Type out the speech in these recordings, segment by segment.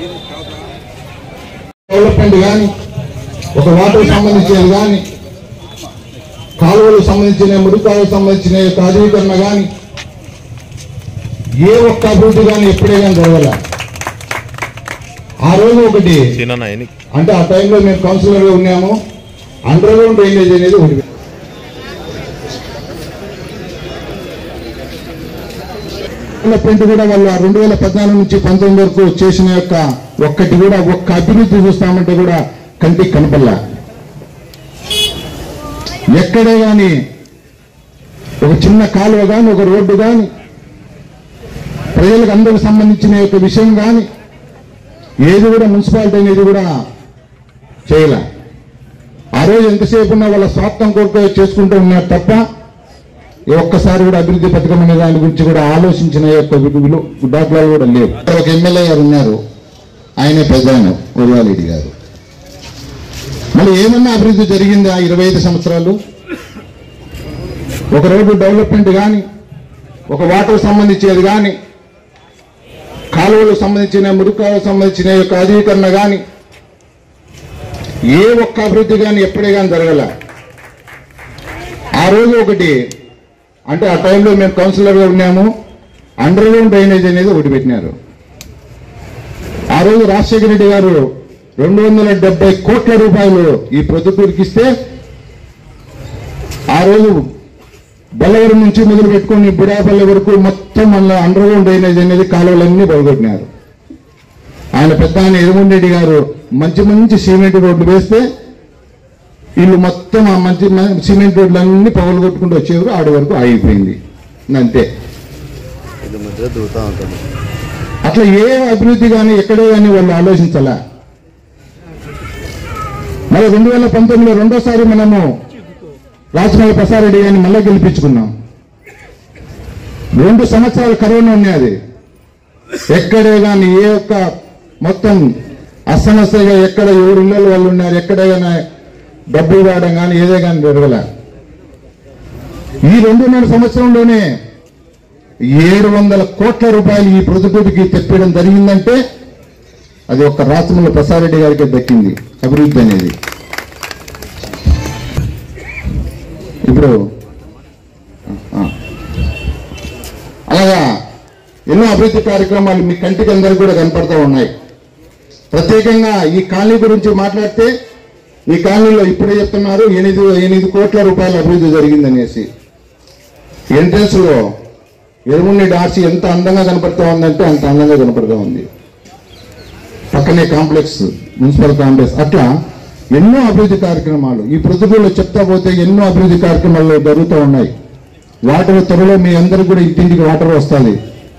Development కానీ ఒక water సంబంధించినది కానీ కాలువలకు సంబంధించిన మురికాలకు సంబంధించిన ఆధునీకరణ కానీ ఏ ఒక్క అభివృద్ధి కానీ ఎప్పుడే కానీ జరగల. ఆ రోజు ఒకటి అంటే ఆ టైంలో మేము కౌన్సిలర్గా ఉన్నాము, అండర్ గ్రౌండ్ డ్రైనేజ్ అనేది ఒకటి డెవలప్మెంట్ కూడా వాళ్ళు 2014 నుంచి 19 వరకు చేసిన యొక్క ఒక్కటి కూడా ఒక్క అభివృద్ధి చూస్తామంటే కూడా కంటికి కనపడలా. ఎక్కడే కానీ ఒక చిన్న కాలువ కానీ ఒక రోడ్డు కానీ ప్రజలకు అందరికి సంబంధించిన యొక్క విషయం కానీ ఏది కూడా మున్సిపాలిటీ అనేది కూడా చేయలే. ఆ రోజు ఎంతసేపు ఉన్నా వాళ్ళ స్వార్థం కొరకు చేసుకుంటూ ఉన్నారు తప్ప ఒక్కసారి కూడా అభివృద్ధి పథకం అనే దాని గురించి కూడా ఆలోచించిన యొక్క దాఖలాలు కూడా లేవు. ఒక ఎమ్మెల్యే గారు ఉన్నారు, ఆయనే పెద్దాయన ఉదయారెడ్డి గారు. మళ్ళీ ఏమన్నా అభివృద్ధి జరిగిందా 25 సంవత్సరాలు? ఒక రోడ్డు డెవలప్మెంట్ కానీ ఒక వాటర్ సంబంధించేది కానీ కాలువలకు సంబంధించిన మురుకాలకు సంబంధించిన యొక్క ఆధునీకరణ కానీ ఏ ఒక్క అభివృద్ధి కానీ ఎప్పుడే కానీ జరగల. ఆ రోజు ఒకటి అంటే ఆ టైంలో మేము కౌన్సిలర్గా ఉన్నాము, అండర్ గ్రౌండ్ డ్రైనేజ్ అనేది ఒకటి పెట్టినారు. ఆ రోజు రాజశేఖర రెడ్డి గారు 270 కోట్ల రూపాయలు ఈ ప్రొద్దుటూరుకి ఇస్తే ఆ రోజు బల్లవరం నుంచి మొదలు పెట్టుకుని బుడాపల్లి వరకు మొత్తం మళ్ళీ అండర్ గ్రౌండ్ డ్రైనేజ్ అనేది కాలువలన్నీ పడగొట్టినారు. ఆయన పెద్ద ఆయన ఎరుముండెడ్డి గారు మంచి మంచి సిమెంట్ రోడ్లు వేస్తే వీళ్ళు మొత్తం ఆ మంచి సిమెంట్ రోడ్లన్నీ పగలు కొట్టుకుంటూ వచ్చేవారు. ఆడి వరకు ఆగిపోయింది అంతే. అట్లా ఏ అభివృద్ధి కానీ ఎక్కడే కానీ వాళ్ళు ఆలోచించాలా. మళ్ళీ 2019లో రెండోసారి మనము రాజమౌళి ప్రసాదరెడ్డి గారిని మళ్ళీ గెలిపించుకున్నాం. 2 సంవత్సరాలు కరోనా ఉన్నది. ఎక్కడే కానీ ఏ ఒక్క మొత్తం అసమస్యగా ఎక్కడ ఎవరు ఇళ్ళలో వాళ్ళు ఉన్నారు, ఎక్కడే కానీ డబ్బులు రావడం కానీ ఏదే కానీ జరగల. ఈ 2.5 సంవత్సరంలోనే 700 కోట్ల రూపాయలు ఈ ప్రొద్దుటూరుకి తెప్పడం జరిగిందంటే అది ఒక్క రాజమౌళి ప్రసాదరెడ్డి గారికి దక్కింది అభివృద్ధి అనేది. ఇప్పుడు అలాగా ఎన్నో అభివృద్ధి కార్యక్రమాలు మీ కంటికి అందరికీ కూడా కనపడుతూ ఉన్నాయి. ప్రత్యేకంగా ఈ కాలనీ గురించి మాట్లాడితే ఈ కాలనీలో ఇప్పుడే చెప్తున్నారు 8 కోట్ల రూపాయల అభివృద్ధి జరిగిందనేసి. ఎంట్రన్స్ లో ఎరుముండి డార్సీ ఎంత అందంగా కనపడుతూ ఉందంటే అంత అందంగా కనపడుతూ ఉంది. పక్కనే కాంప్లెక్స్, మున్సిపల్ కాంప్లెక్స్, అట్లా ఎన్నో అభివృద్ధి కార్యక్రమాలు ఈ ప్రొద్దుటూరులో చెప్తా పోతే ఎన్నో అభివృద్ధి కార్యక్రమాలు జరుగుతూ ఉన్నాయి. వాటర్ త్వరలో మీ అందరికీ కూడా ఇంటింటికి వాటర్ వస్తుంది.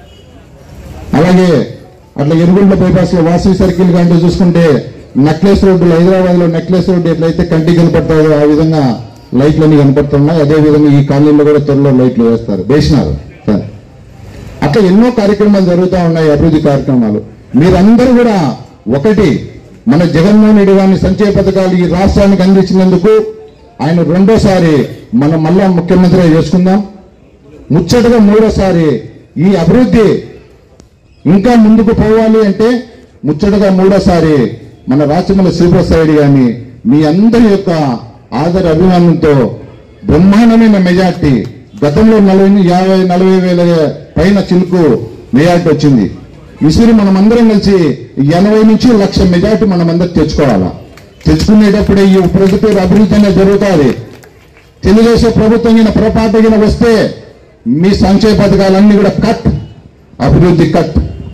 అలాగే అట్లా ఎరుగుండ్ల బైపాస్ లో వాసవి సర్కిల్ కంటే చూసుకుంటే నెక్లెస్ రోడ్డులు, హైదరాబాద్ లో నెక్లెస్ రోడ్డు ఎట్లయితే కంటికి కనపడతాయో ఆ విధంగా లైట్లన్నీ కనపడుతున్నాయి. అదే విధంగా ఈ కాలనీలో కూడా త్వరలో లైట్లు వేసినారు. అట్లా ఎన్నో కార్యక్రమాలు జరుగుతూ ఉన్నాయి, అభివృద్ధి కార్యక్రమాలు. మీరందరూ కూడా ఒకటి మన జగన్మోహన్ రెడ్డి గారిని సంక్షేమ పథకాలు ఈ రాష్ట్రానికి అందించినందుకు ఆయన రెండోసారి మనం మళ్ళా ముఖ్యమంత్రిగా చేసుకుందాం. ముచ్చటగా మూడోసారి ఈ అభివృద్ధి ఇంకా ముందుకు పోవాలి అంటే ముచ్చటగా మూడోసారి మన రాచమల్లి శ్రీప్రసాద్ రెడ్డి గారిని మీ అందరి యొక్క ఆదర అభిమానంతో బ్రహ్మాండమైన మెజార్టీ, గతంలో 40,000 వేల పైన చిలుకు మెజార్టీ వచ్చింది. ఈసారి మనం అందరం కలిసి 80 నుంచి 1,00,000 మెజార్టీ మనం అందరికి తెచ్చుకోవాలా. తెచ్చుకునేటప్పుడే ఈ ప్రొద్దుటూరు అభివృద్ధి అనేది జరుగుతుంది. తెలుగుదేశం ప్రభుత్వం పొరపాటుగా వస్తే మీ సంక్షేమ పథకాలన్నీ కూడా కట్, అభివృద్ధి కట్.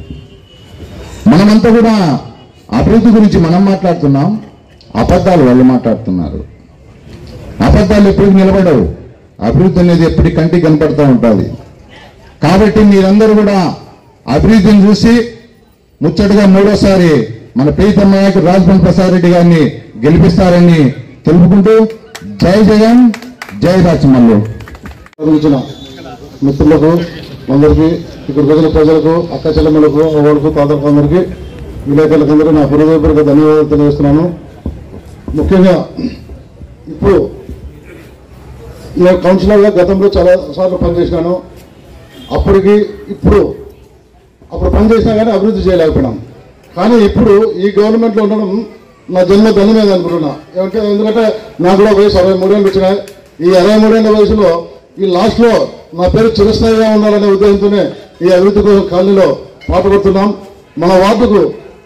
మనమంతా కూడా అభివృద్ధి గురించి మనం మాట్లాడుతున్నాం, అబద్ధాలు వాళ్ళు మాట్లాడుతున్నారు. అబద్ధాలు ఎప్పటికి నిలబడవు, అభివృద్ధి అనేది ఎప్పటికి కంటికి కనపడుతూ ఉంటుంది. కాబట్టి మీరందరూ కూడా అభివృద్ధిని చూసి ముచ్చటగా మూడోసారి మన ప్రీతమ నాయకుడు రాజమౌళి ప్రసాద్ రెడ్డి గారిని గెలిపిస్తారని తెలుపుకుంటూ జై జగన్, జై రాచమల్లు. మిత్రులకు అందరికీ, ఇక్కడ ప్రజల ప్రజలకు, అక్క చెల్లెమ్మలకు, వాళ్ళకు, తాతలకు అందరికీ, విలేకరులకు అందరికీ నా హృదయపూర్వక ధన్యవాదాలు తెలియజేస్తున్నాను. ముఖ్యంగా ఇప్పుడు నేను కౌన్సిలర్గా గతంలో చాలా సార్లు పనిచేసినాను. అప్పుడు పనిచేసినా కానీ అభివృద్ధి చేయలేకపోయినాం. కానీ ఇప్పుడు ఈ గవర్నమెంట్లో ఉండడం నా జన్మ ధన్యమేది అనుకుంటున్నా. ఎందుకంటే నాకు కూడా వయసు 63 ఏళ్ళు వచ్చినాయి. ఈ 63 ఏళ్ళ వయసులో ఈ లాస్ట్లో నా పేరు చిరస్థాయిగా ఉండాలనే ఉద్దేశంతోనే ఈ అభివృద్ధి కోసం కాలనీలో పాటుపడుతున్నాం. మన వార్డుకు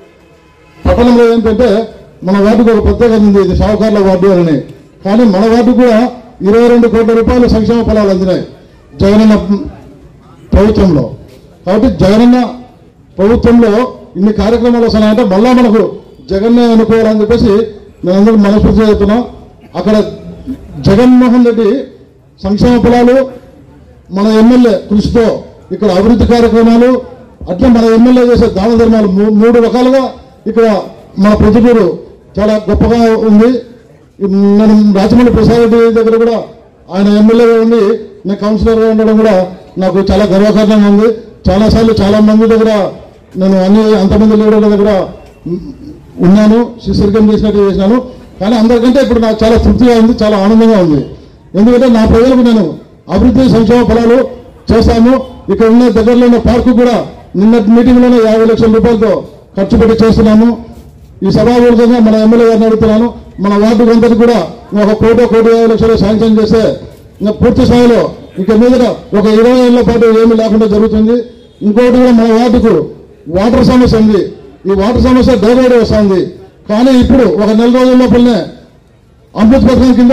పట్టణంలో ఏంటంటే మన వార్డుకు ఒక ప్రత్యేకత ఉంది, ఇది షావుకార్ల వార్డు అని. కానీ మన వార్డు కూడా 22 కోట్ల రూపాయల సంక్షేమ ఫలాలు అందినాయి జగనన్న ప్రభుత్వంలో. కాబట్టి జగనన్న ప్రభుత్వంలో ఇన్ని కార్యక్రమాలు వస్తున్నాయంటే మళ్ళా మనకు జగన్నే అనుకోవాలని చెప్పేసి నేను అందరూ మనస్ఫూర్తిగా చెప్తున్నా. అక్కడ జగన్మోహన్ రెడ్డి సంక్షేమ ఫలాలు, మన ఎమ్మెల్యే కృషితో ఇక్కడ అభివృద్ధి కార్యక్రమాలు, అట్లా మన ఎమ్మెల్యే చేసే దాన ధర్మాలు 3 రకాలుగా ఇక్కడ మన ప్రొద్దుటూరు చాలా గొప్పగా ఉంది. నేను రాజమండ్రి ప్రసాద్ రెడ్డి దగ్గర కూడా ఆయన ఎమ్మెల్యేగా ఉండి నేను కౌన్సిలర్గా ఉండడం కూడా నాకు చాలా గర్వకారణంగా ఉంది. చాలాసార్లు చాలా మంది దగ్గర నేను అంతమంది లీడర్ల దగ్గర ఉన్నాను, శిష్యర్గం చేసినట్టు చేసినాను. కానీ అందరికంటే ఇప్పుడు నాకు చాలా తృప్తిగా ఉంది, చాలా ఆనందంగా ఉంది. ఎందుకంటే నా ప్రజలకు నేను అభివృద్ధి సంక్షేమ ఫలాలు చేస్తాము. ఇక్కడ ఉన్న దగ్గరలో ఉన్న పార్కు కూడా నిన్నటి మీటింగ్లోనే 50 లక్షల రూపాయలతో ఖర్చు పెట్టి చేస్తున్నాము. ఈ సభాపూర్వకంగా మన ఎమ్మెల్యే గారిని అడుగుతున్నాను, మన వార్డుకు అందరికీ కూడా 1,50,00,000 శాంక్షన్ చేస్తే ఇంకా పూర్తి స్థాయిలో ఇక మీద ఒక 20 ఏళ్ల పాటు ఏమీ లేకుండా జరుగుతుంది. ఇంకోటి కూడా మన వార్డుకు వాటర్ సమస్య ఉంది. ఈ వాటర్ సమస్య డైవర్డ్ వస్తుంది. కానీ ఇప్పుడు ఒక నెల రోజుల లోపలనే అమృత్ పథకం కింద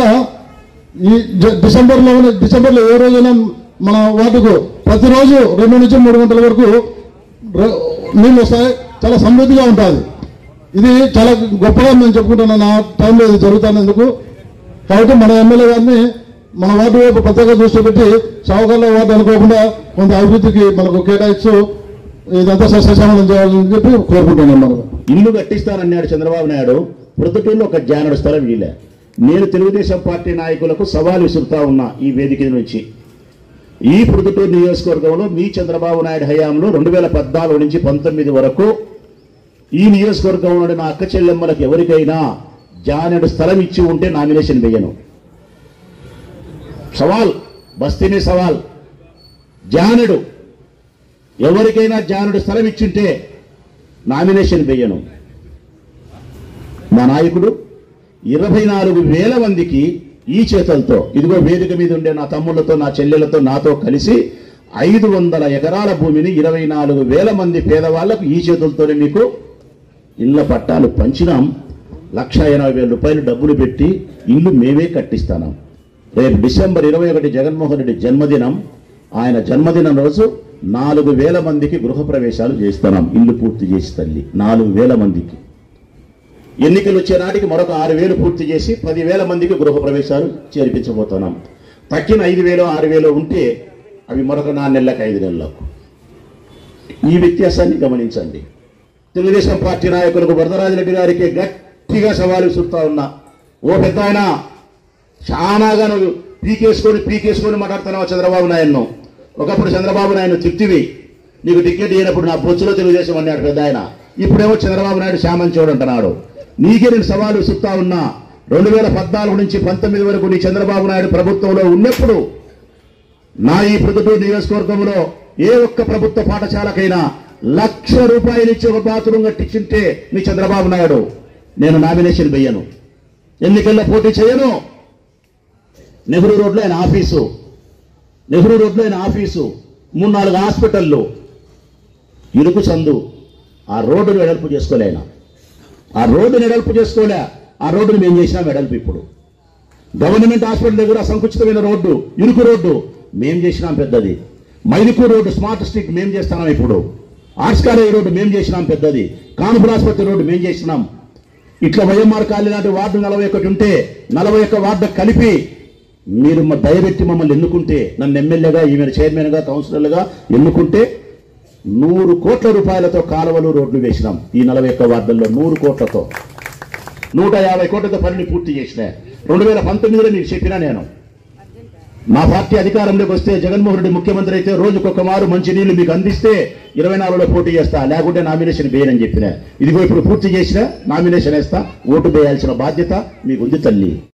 ఈ డిసెంబర్లో ఏ రోజైనా మన వార్డుకు ప్రతిరోజు 2 నుంచి 3 గంటల వరకు నీళ్ళు వస్తాయి. చాలా సమృద్ధిగా ఉంటుంది. ఇది చాలా గొప్పగా నేను చెప్పుకుంటున్నాను. నా టైంలో ఇది జరుగుతున్నందుకు. కాబట్టి మన ఎమ్మెల్యే గారిని మన వార్డు వైపు ప్రత్యేక దృష్టి పెట్టి షావుకార్ల వార్డు అనుకోకుండా కొంత అభివృద్ధికి మనకు కేటాయిస్తూ ఇదంతా సస్యశ్యామలం చేయాలని చెప్పి కోరుకుంటున్నాం. మనం ఇల్లు కట్టిస్తానన్నాడు చంద్రబాబు నాయుడు. ప్రొద్దుటూరులో ఒక జానడు స్థలం వీలే. నేను తెలుగుదేశం పార్టీ నాయకులకు సవాల్ విసురుతా ఉన్నా ఈ వేదిక నుంచి. ఈ ప్రొద్దుటూరు నియోజకవర్గంలో మీ చంద్రబాబు నాయుడు హయాంలో 2014 నుంచి 19 వరకు ఈ నియోజకవర్గంలో నా అక్క చెల్లెమ్మలకు ఎవరికైనా జానెడు స్థలం ఇచ్చి ఉంటే నామినేషన్ వేయను. సవాల్, బస్తీని సవాల్. జానెడు ఎవరికైనా జానెడు స్థలం ఇచ్చింటే నామినేషన్ వేయను. మా నాయకుడు 24,000 మందికి ఈ చేతులతో, ఇదిగో వేదిక మీద ఉండే నా తమ్ముళ్లతో, నా చెల్లెలతో, నాతో కలిసి 500 ఎకరాల భూమిని 24,000 మంది పేదవాళ్లకు ఈ చేతులతోనే మీకు ఇళ్ల పట్టాలు పంచినాం. 1,80,000 రూపాయలు డబ్బులు పెట్టి ఇల్లు మేమే కట్టిస్తాం. రేపు డిసెంబర్ 21 జగన్మోహన్ రెడ్డి జన్మదినం. ఆయన జన్మదినం రోజు 4,000 మందికి గృహప్రవేశాలు చేస్తున్నాం. ఇల్లు పూర్తి చేసి తల్లి 4,000 మందికి. ఎన్నికలు వచ్చే నాటికి మరొక 6,000 పూర్తి చేసి 10,000 మందికి గృహప్రవేశాలు చేర్పించబోతున్నాం. తక్కిన 5,000 6,000 ఉంటే అవి మరొక 4 నెలలకు 5 నెలలకు. ఈ వ్యత్యాసాన్ని గమనించండి. తెలుగుదేశం పార్టీ నాయకులకు వరదరాజిరెడ్డి గారికి గట్టిగా సవాలు విసురుతా ఉన్నా. ఓ పెద్ద ఆయన, చాలాగా నువ్వు పీకేసుకొని మాట్లాడుతున్నావు చంద్రబాబు నాయుడును. ఒకప్పుడు చంద్రబాబు నాయుడు తిప్పివి, నీకు టికెట్ ఇవ్వనప్పుడు నా బొచ్చులో తెలుగుదేశం అన్నాడు పెద్ద ఆయన. ఇప్పుడేమో చంద్రబాబు నాయుడు శ్యామని చూడంటున్నాడు. నీకే నేను సవాలు విసురుతా ఉన్నా. 2014 నుంచి 19 వరకు నీ చంద్రబాబు నాయుడు ప్రభుత్వంలో ఉన్నప్పుడు నా ఈ ప్రొద్దుటూరు నియోజకవర్గంలో ఏ ఒక్క ప్రభుత్వ పాఠశాలకైనా 1,00,000 రూపాయలు ఇచ్చి ఒక బాత్రూమ్ కట్టించుంటే నీ చంద్రబాబు నాయుడు నేను నామినేషన్ వేయను, ఎన్నికల్లో పోటీ చేయను. నెహ్రూ రోడ్లో ఆయన ఆఫీసు, 3-4 హాస్పిటళ్ళు, ఇరుకు సందు. ఆ రోడ్డును వెడల్పు చేసుకోలే ఆయన. ఆ రోడ్డును మేము చేసినాం వెడల్పు. ఇప్పుడు గవర్నమెంట్ హాస్పిటల్ దగ్గర సంకుచితమైన రోడ్డు, ఇరుకు రోడ్డు మేము చేసినాం పెద్దది. మైదుకూరు రోడ్డు స్మార్ట్ స్ట్రీట్ మేము చేస్తున్నాం. ఇప్పుడు ఆర్ట్స్ కాలేజ్ రోడ్డు మేము చేసినాం పెద్దది. కాన్పూర్ ఆసుపత్రి రోడ్డు మేము చేసినాం. ఇట్లా వైఎంఆర్ కాలనీ లాంటి వార్డు 41 ఉంటే 41 వార్డు కలిపి మీరు దయబెట్టి మమ్మల్ని ఎన్నుకుంటే, నన్ను ఎమ్మెల్యేగా, ఈమెను చైర్మన్గా, కౌన్సిలర్గా ఎన్నుకుంటే 100 కోట్ల రూపాయలతో కాలువలు రోడ్లు వేసినాం. ఈ 41 వార్డుల్లో 100 కోట్లతో, 150 కోట్లతో పనిని పూర్తి చేసిన. 2019లో మీకు చెప్పినా నేను, మా పార్టీ అధికారంలోకి వస్తే జగన్మోహన్ రెడ్డి ముఖ్యమంత్రి అయితే రోజుకొక మారు మంచినీళ్లు మీకు అందిస్తే 24లో పోటీ చేస్తా, లేకుంటే నామినేషన్ వేయనని చెప్పిన. ఇదిగో ఇప్పుడు పూర్తి చేసిన నామినేషన్ వేస్తా. ఓటు వేయాల్సిన బాధ్యత మీకుంది తల్లి.